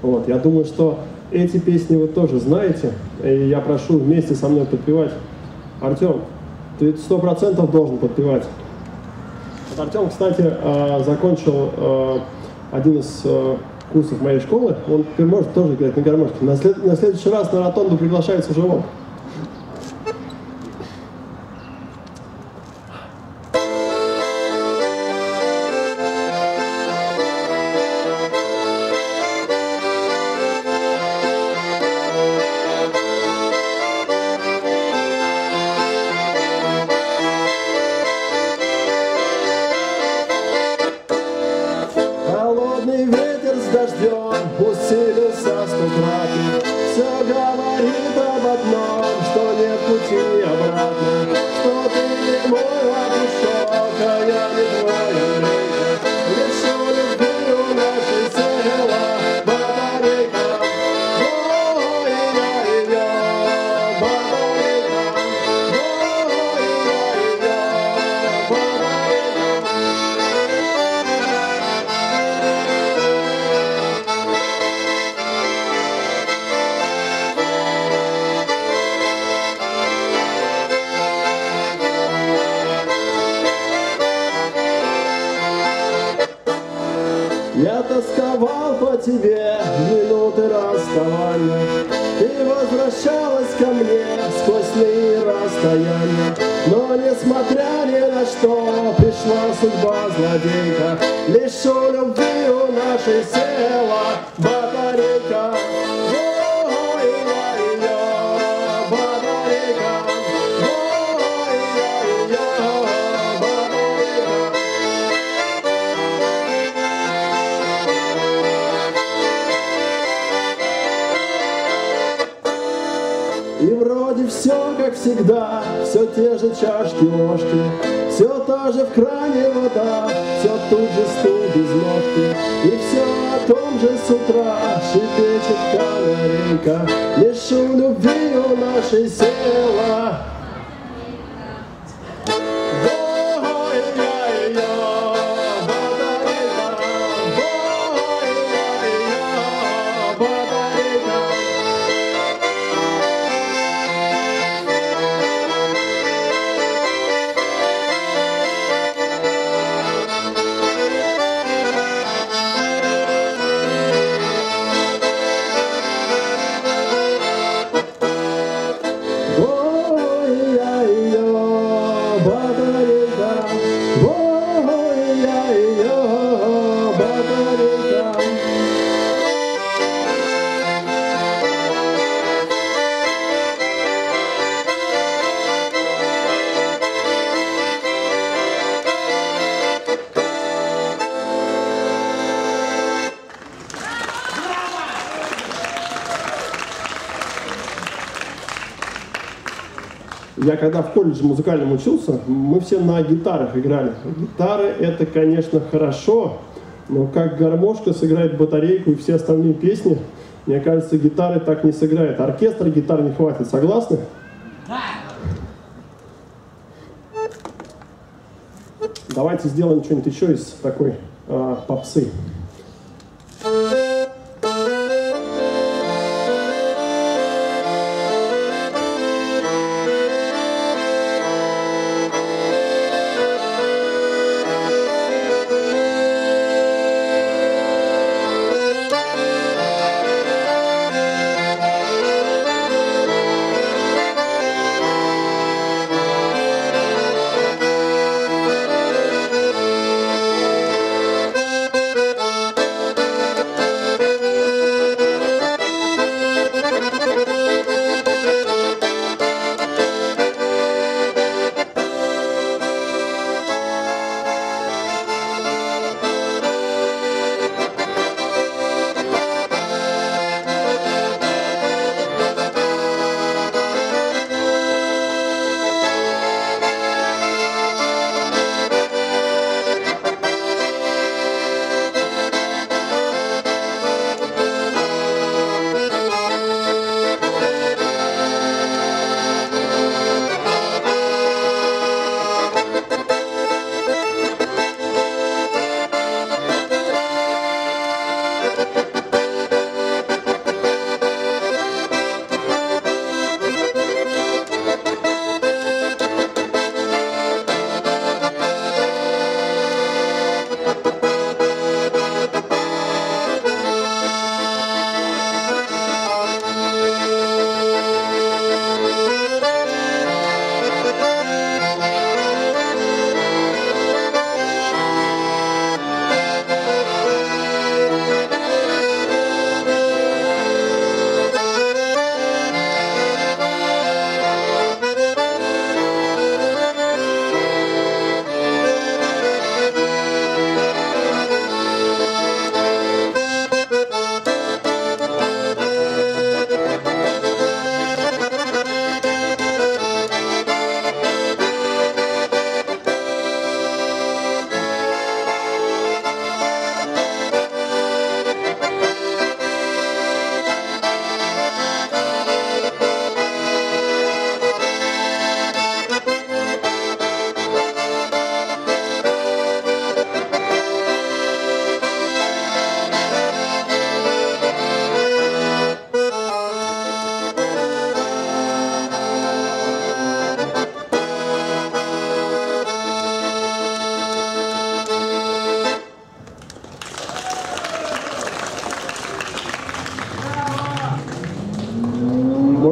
Вот. Я думаю, что эти песни вы тоже знаете, и я прошу вместе со мной подпевать. Артем, ты 100% должен подпевать. Вот Артем, кстати, закончил один из курсов моей школы. Он теперь может тоже играть на гармошке. На следующий раз на ротонду приглашается уже он. Холодный ветер с дождем усилился стократно. Все говорит об одном, что нет пути обратно, что ты не мой ладушок, а я не твой Андрейка. Лишу любви у нашей села батарейка. Ой-я-я, батарейка. Ой-я-я, батарейка. Я тосковал по тебе минуты расставания. Ты возвращалась ко мне сквозь сны и расстояния. Но несмотря ни на что, пришла судьба злодейка. Лишу любви у нашей села батарейка. Ой-я-я, батарейка. Ой-я-я, батарейка. И вроде все как всегда, все те же чашки, ложки, все та же в кране вода, все тут же стул без ножки. И все о том же с утра шипечет канарейка. Лишу любви у нашей села. Ой-я-я, батарейка. Ой-я-я, батарейка. Ой-я-я, батарейка. Ой-я-я, батарейка. Я когда в колледже музыкальном учился, мы все на гитарах играли. Гитары это, конечно, хорошо, но как гармошка сыграет батарейку и все остальные песни, мне кажется, гитары так не сыграет. Оркестра гитар не хватит, согласны? Давайте сделаем что-нибудь еще из такой попсы.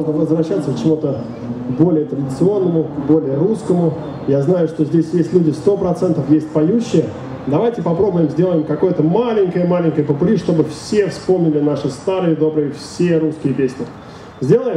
надо возвращаться к чему-то более традиционному, более русскому. Я знаю, что здесь есть люди 100%, есть поющие. Давайте попробуем, сделаем какое-то маленькое попури, чтобы все вспомнили наши старые, добрые, все русские песни. Сделаем?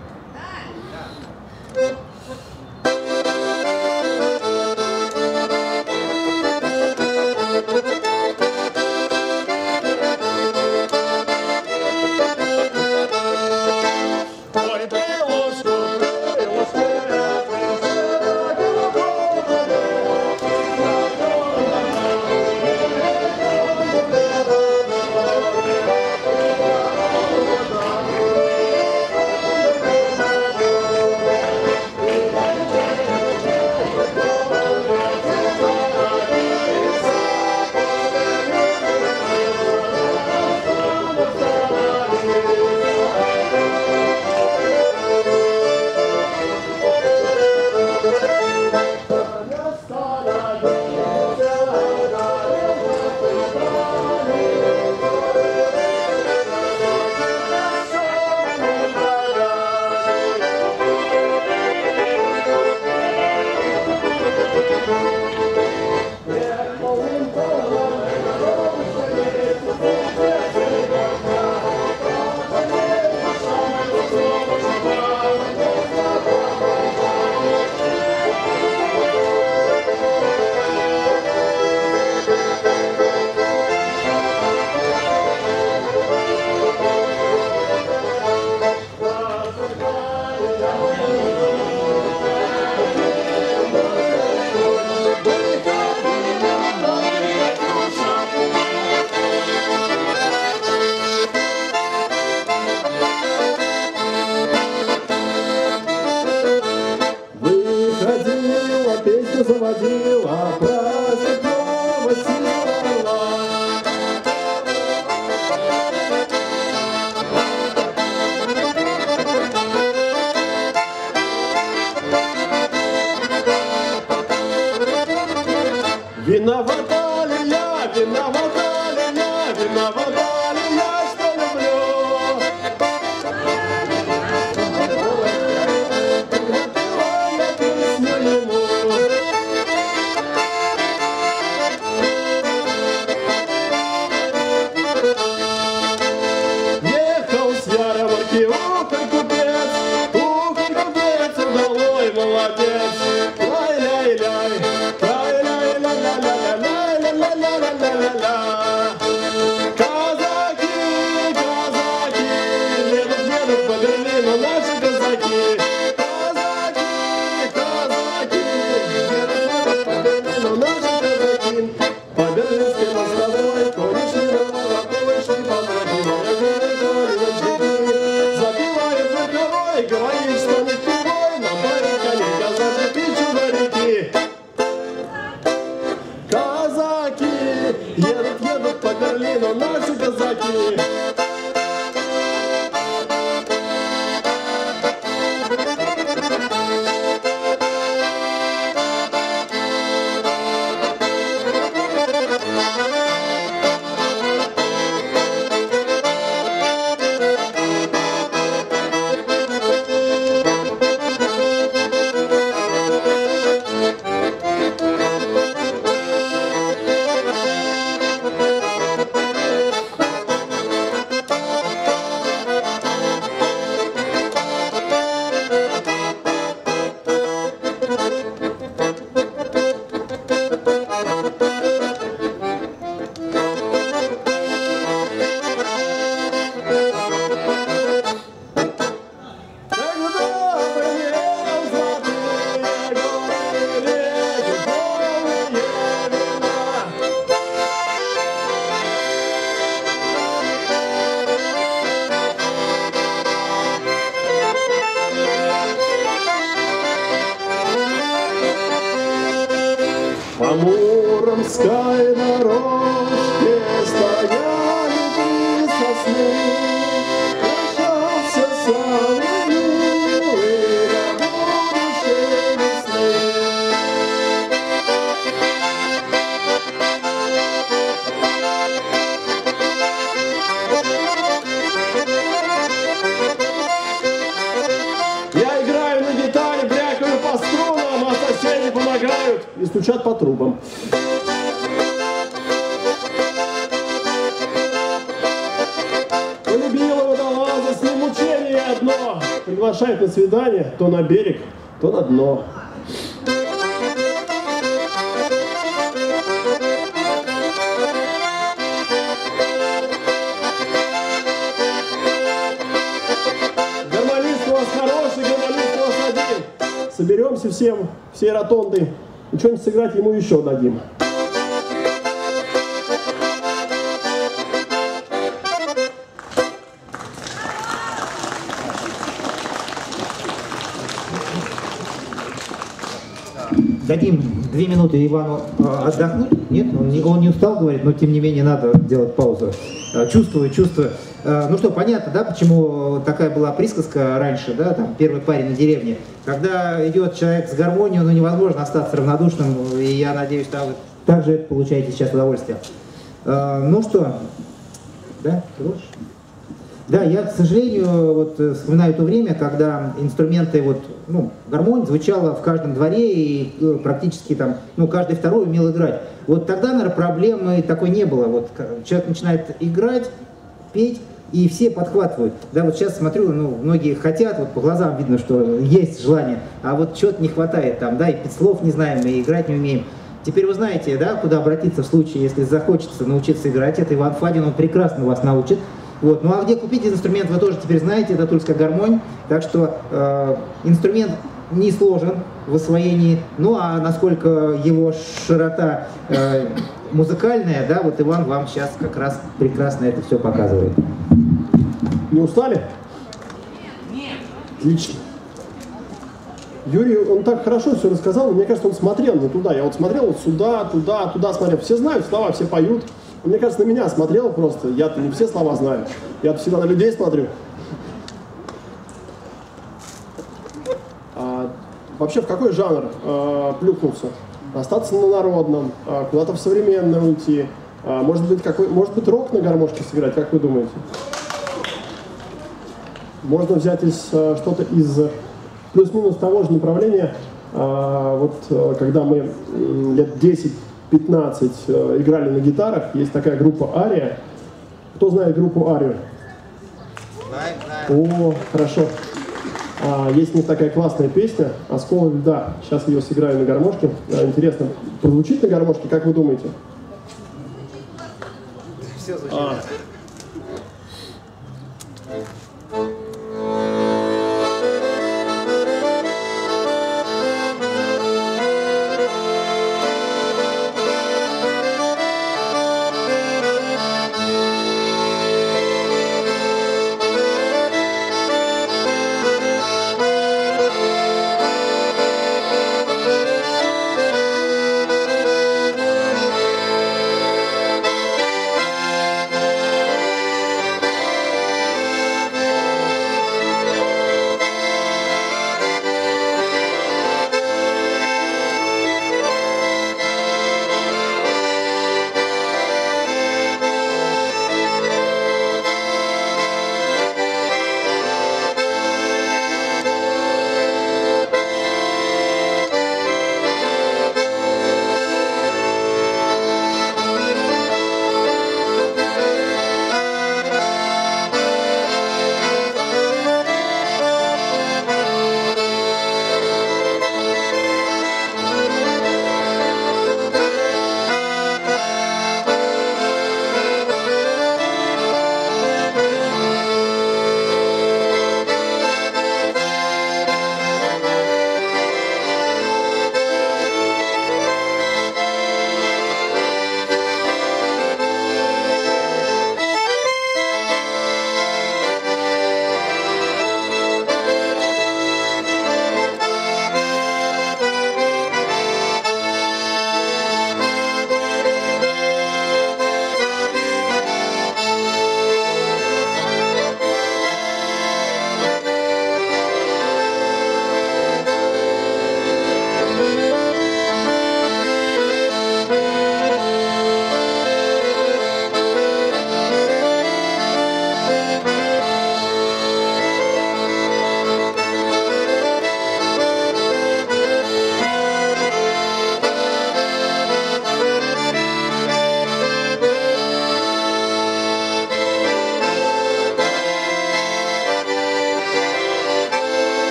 Заводила праздникова сила. Виновата ли я, виновата ли я, виновата ли я, что люблю? Едут по Берлину наши казаки. По Муромской дорожке стояли три сосны, прощался самый милый будущей весны. стучат по трубам. Полюбила водолаза, с ним мучение одно. Приглашает на свидание, то на берег, то на дно. Гармонист у вас хороший, гармонист у вас один. Соберемся всей ротондой и что-нибудь сыграть ему еще дадим. Дадим 2 минуты Ивану отдохнуть. Нет, он не устал, говорит, но тем не менее надо делать паузу. Чувствую. Ну что, понятно, да, почему такая была присказка раньше, да, там, первый парень на деревне. Когда идет человек с гармонией, ну невозможно остаться равнодушным, и я надеюсь, что вы также получаете сейчас удовольствие. Ну что, да, хорошо. Да, я, к сожалению, вот вспоминаю то время, когда инструменты, вот, ну, гармония звучала в каждом дворе, и практически там, ну, каждый второй умел играть. Вот тогда, наверное, проблемы такой не было. Вот человек начинает играть, петь, и все подхватывают. Да, вот сейчас смотрю, ну, многие хотят, вот по глазам видно, что есть желание, а вот чего-то не хватает там, да, и 5 слов не знаем, и играть не умеем. Теперь вы знаете, да, куда обратиться в случае, если захочется научиться играть. Это Иван Фадин, он прекрасно вас научит. Вот. Ну а где купить инструмент, вы тоже теперь знаете, это тульская гармонь. Так что инструмент не сложен в освоении. Ну а насколько его широта музыкальная, да, вот Иван вам сейчас как раз прекрасно это все показывает. Не устали? Нет. Отлично. Юрий, он так хорошо все рассказал, но мне кажется, он смотрел не туда. Я вот смотрел вот сюда, туда смотрел. Все знают слова, все поют. Мне кажется, на меня смотрел просто. Я-то не все слова знаю. Я-то всегда на людей смотрю. Вообще, в какой жанр плюхнулся? Остаться на народном, куда-то в современное уйти. Может быть, рок на гармошке сыграть, как вы думаете? Можно взять что-то из плюс-минус того же направления. Вот когда мы лет 10-15 играли на гитарах, есть такая группа «Ария». Кто знает группу «Арию»? Знаем. О, хорошо. Есть у них такая классная песня «Осколок льда». Сейчас ее сыграю на гармошке. Интересно, прозвучит на гармошке, как вы думаете? Все звучит.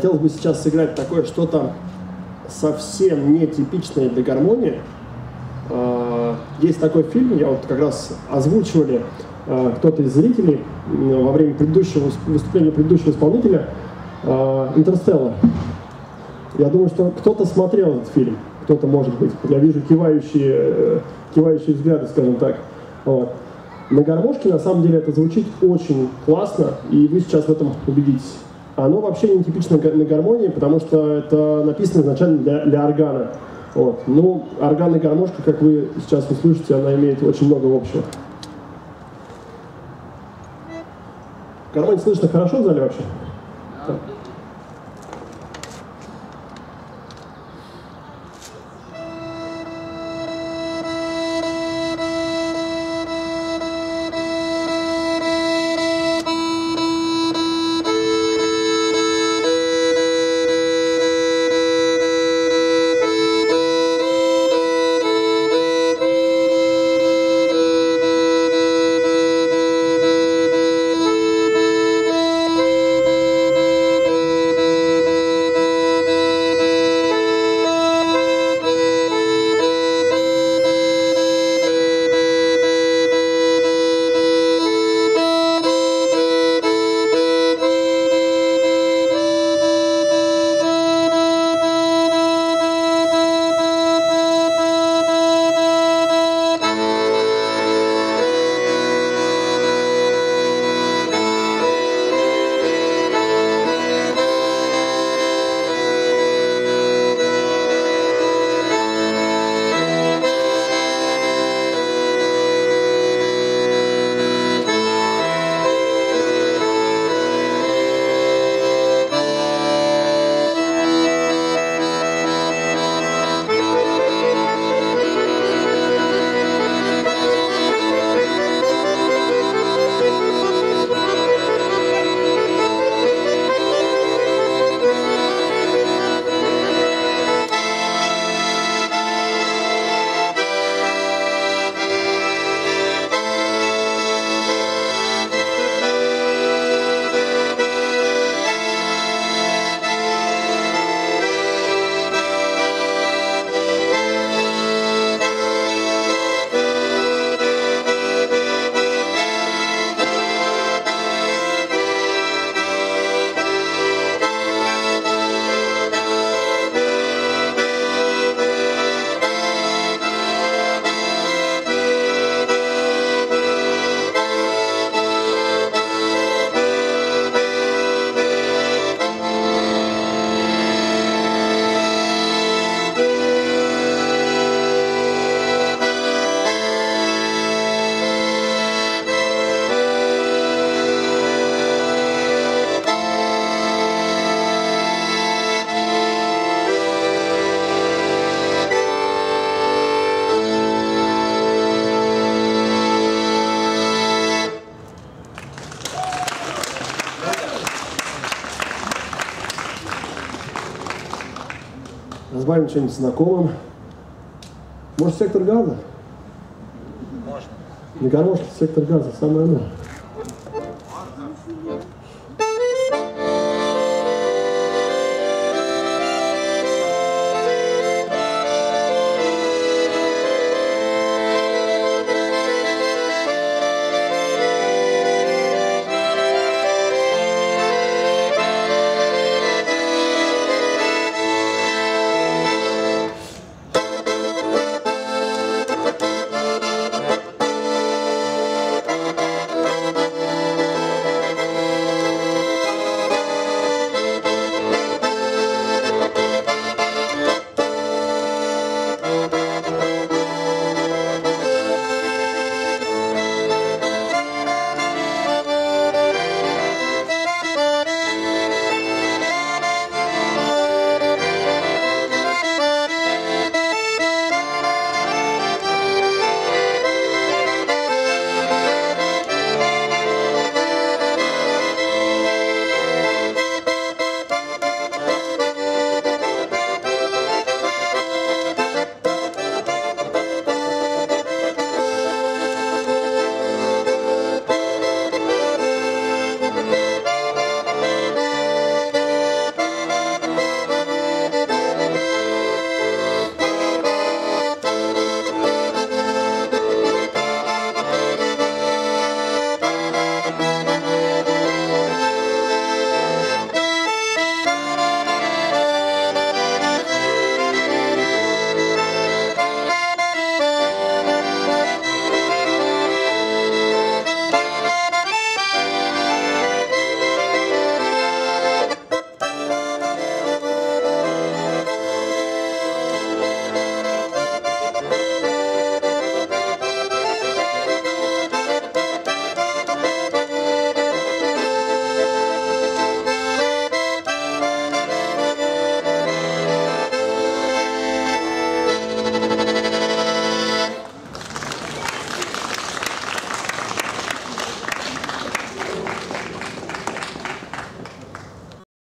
Хотелось бы сейчас сыграть такое что-то совсем нетипичное для гармонии. Есть такой фильм, я вот как раз озвучивали кто-то из зрителей во время выступления предыдущего исполнителя, «Интерстеллар». Я думаю, что кто-то смотрел этот фильм, кто-то, может быть. Я вижу кивающие взгляды, скажем так. Вот. На гармошке, на самом деле, это звучит очень классно, и вы сейчас в этом убедитесь. Оно вообще не типично на гармонии, потому что это написано изначально для органа. Вот. Ну, орган и гармошка, как вы сейчас услышите, она имеет очень много общего. Гармонию слышно хорошо в зале вообще? Да. Разбавим что-нибудь знакомым. Может, сектор газа? Можно. На гармошке сектор газа, самое оно.